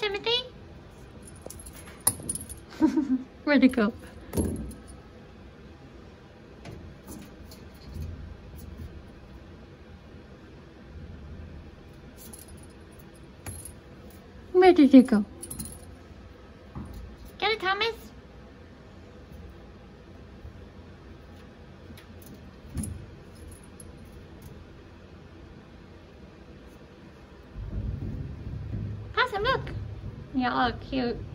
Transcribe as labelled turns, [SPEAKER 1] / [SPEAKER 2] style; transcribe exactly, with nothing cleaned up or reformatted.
[SPEAKER 1] Timothy? Where'd it go? Where did it go? Get it, Thomas? Possum, look! Y'all look cute.